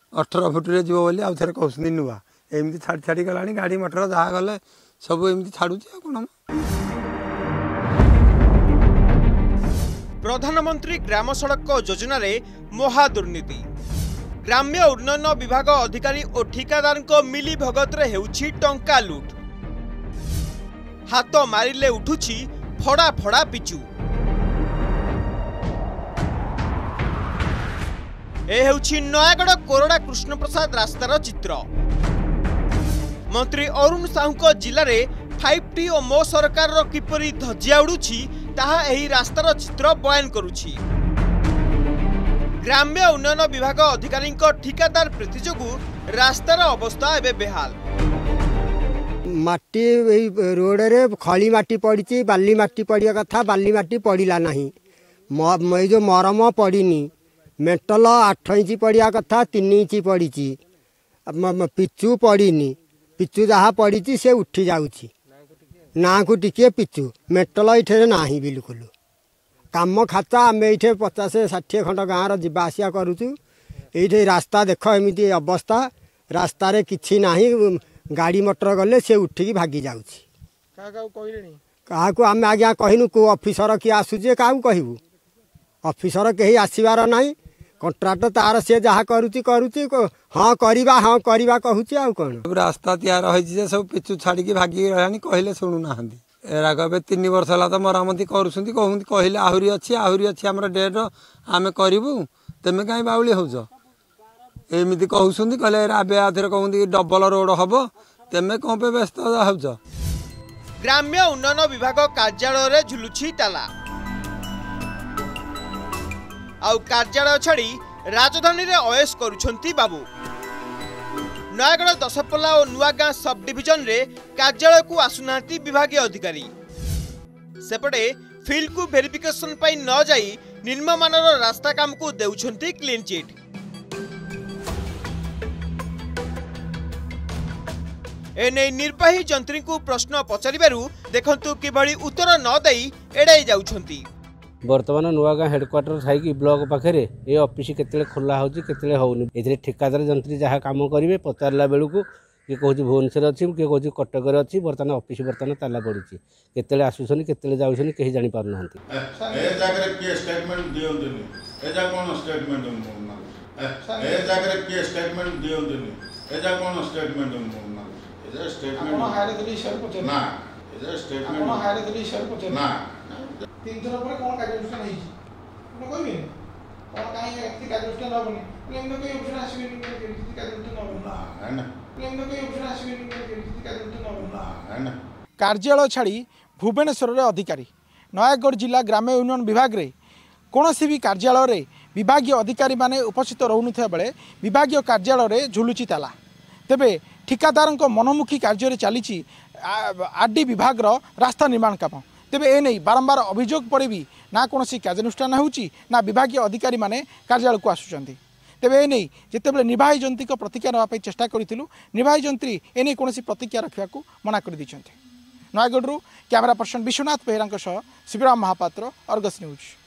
18 फुटे जीव बोली आउ थे कहते नुआ एमती छाड़ी छाड़ी गला गाड़ी मटर जहाँ गले सब एमती छाड़ू कौन। प्रधानमंत्री ग्राम सड़क योजना रे महादुर्नीति ग्राम्य उन्नयन विभाग अधिकारी और ठिकादार मिली भगत रे हेउछि टंका लुट हाथ मारिले उठुछि फड़ा फड़ा पिचु। ए हेउछि नयागढ़ कोरडा कृष्ण प्रसाद रास्तार चित्र। मंत्री अरुण साहू जिले में 5T और मो सरकार रो किपरि धजिया उड़ुछि ताहा एही रास्तार चित्र बयान करुछि। ग्राम्य उन्नयन विभाग अधिकारी ठिकादार प्रीति जोगु रास्तार अवस्था एबे बेहाल। माटी रोड रे खली माटी पड़ी बाली माटी पड़िया कथा बाली माटी पड़िला नहीं जो मरम पड़नी मेटल 8 इंच पड़िया कथा 3 इंच पड़ी पिचु पड़नी पिचु जहाँ पड़ी से उठी जाऊँगी ना को टिके पिचु मेटल ये ना बिल्कुल काम खाता आम ये 50-60 खंड गाँव रवासिया करुचु ये रास्ता देख एमती अवस्था रास्तार किसी ना गाड़ी मटर गले से उठिकी भागी जाऊँगी क्या आम आज्ञा कहनु को ऑफिसर किए आसूचे क्या कहूँ ऑफिसर कहीं आसबार ना कंट्राक्ट तार सी जहाँ करुच्ची हाँ करवा कहूँ आ कौन रास्ता तैयार हो सब पिचु छाड़ी भागी रहा कहले शुणुना एराक ए 3 वर्ष है तो मरामती कहते कहले आहरी अच्छी आम डेट आम करूँ तेमे कहीं बाउली हो एमती कहते कहले आधे कहते डबल रोड हम तेमे कौन पे व्यस्त हो। ग्राम्य उन्नयन विभाग कार्यालय झुलुछि ताला आउ कार्यालय छाड़ी राजधानी रे अयस करुछंती बाबू। नयागढ़ दशपल्ला और नुआगाँ सब डिविजन रे कार्यालय को आसुनांती विभागीय अधिकारी सेपटे फील्ड को वेरिफिकेशन पाई न जाई निम्नमानर रास्ता काम को देउछंती क्लीन चिट। एने निर्वाही जंत्री को प्रश्न पचारिबारु देखंतु किभଳି उत्तर न देई एडाई जाउछंती। बर्तमान नुआगाँ हेडक्वार्टर थी ब्लॉक पाखे ये ऑफिस केतले खोला होची केतले होउनी एथिरे ठेकादार जंत्री जहाँ काम करेंगे पचारा बेलू किए कहूँ भुवनेश्वर अच्छी किए कहूँ कटक अच्छी बर्तमान ऑफिस बर्तमान ताला पड़ी केतले आसुछन केतले जाउछन कहीं जानि पारु नाहंती। ए जागरे के स्टेटमेंट दियंतनी ए जा कोन स्टेटमेंट मोना ए जागरे के स्टेटमेंट दियंतनी ए जा कोन स्टेटमेंट मोना ए जा स्टेटमेंट आपण हारे दिली सर पचे ना ए जा स्टेटमेंट आपण हारे दिली सर पचे ना 3 दिन पर कोन कार्यक्रम नहीं न कहबे कोन काई व्यक्ति कार्यक्रम न बनी प्लेन में कोई ऑप्शन आसीबे व्यक्ति कार्यक्रम न बना है ना प्लेन में कोई ऑप्शन आसीबे व्यक्ति कार्यक्रम न बना है ना। कार्यालय छाड़ी भुवनेश्वर रे अधिकारी नयागढ़ जिला ग्राम्य उन्नयन विभाग रे कोनोसी भी कार्यालय रे विभागीय अधिकारी माने उपस्थित रहउनथिया बेले विभागीय कार्यालय रे झुलुची ताला तेबे ठिकादार मनमुखी कार्य चली आरडी विभाग रास्ता निर्माण काम तेबे ए नहीं बारंबार अभियोग पड़े भी ना कौन कार्यानुष्ठान होउची ना विभागीय अधिकारी माने कार्यालय को आसुचंती तेबे ए नहीं जितेबाला निर्वाही जंत्री प्रतिक्रिया नापी चेष्टा करूँ निर्वाही जंत्री ए नहीं कौन प्रतिक्रिया रखा मना कर Nayagarh camera person Vishwanath Behera Shivram Mahapatra Argus news.